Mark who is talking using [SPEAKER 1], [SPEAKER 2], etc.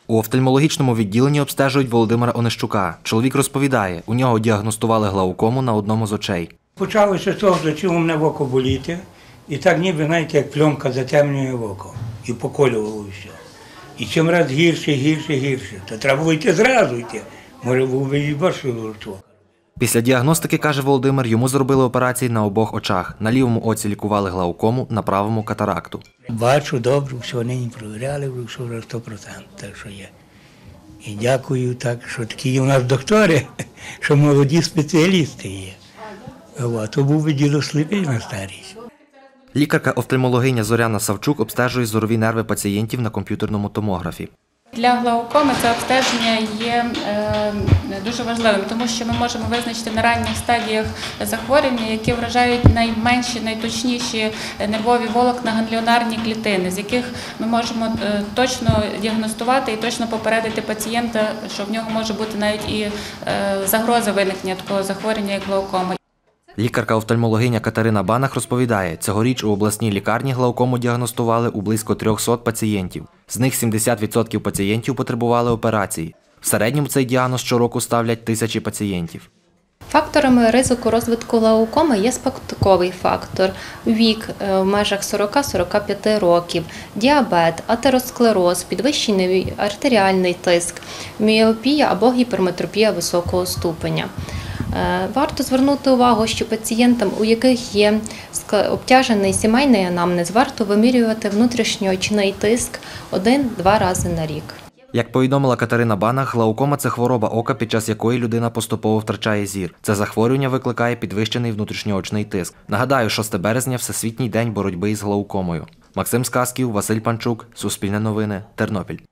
[SPEAKER 1] У офтальмологічному відділенні обстежують Володимира Онищука. Чоловік розповідає, у нього діагностували глаукому на одному з очей.
[SPEAKER 2] Почалося з того, що почало мене в око боліти, і так ніби, знаєте, як пленка затемнює в око. І поколювало все. І чим раз гірше. Та треба було йти зразу йти. Може, був би і більше жертва.
[SPEAKER 1] Після діагностики, каже Володимир, йому зробили операції на обох очах. На лівому оці лікували глаукому, на правому – катаракту.
[SPEAKER 2] Бачу добре, все нині провіряли, все вже 100%, так що є. І дякую, так, що такі у нас доктори, що молоді спеціалісти є. А то був би діло сліпий на старість.
[SPEAKER 1] Лікарка-офтальмологиня Зоряна Савчук обстежує зорові нерви пацієнтів на комп'ютерному томографі.
[SPEAKER 3] Для глаукоми це обстеження є дуже важливим, тому що ми можемо визначити на ранніх стадіях захворювання, які вражають найменші, найточніші нервові волокна, гангліонарні клітини, з яких ми можемо точно діагностувати і точно попередити пацієнта, що в нього може бути навіть і загроза виникнення такого захворювання, як глаукома.
[SPEAKER 1] Лікарка-офтальмологиня Катерина Банах розповідає, цьогоріч у обласній лікарні глаукому діагностували у близько 300 пацієнтів. З них 70% пацієнтів потребували операції. В середньому цей діагноз щороку ставлять тисячі пацієнтів.
[SPEAKER 4] Факторами ризику розвитку глаукоми є спадковий фактор, вік в межах 40-45 років, діабет, атеросклероз, підвищений артеріальний тиск, міопія або гіперметропія високого ступеня. Варто звернути увагу, що пацієнтам, у яких є обтяжений сімейний анамнез, варто вимірювати внутрішньоочний тиск 1-2 рази на рік.
[SPEAKER 1] Як повідомила Катерина Банах, глаукома – це хвороба ока, під час якої людина поступово втрачає зір. Це захворювання викликає підвищений внутрішньоочний тиск. Нагадаю, 6 березня – Всесвітній день боротьби із глаукомою. Максим Сказків, Василь Панчук, Суспільне новини, Тернопіль.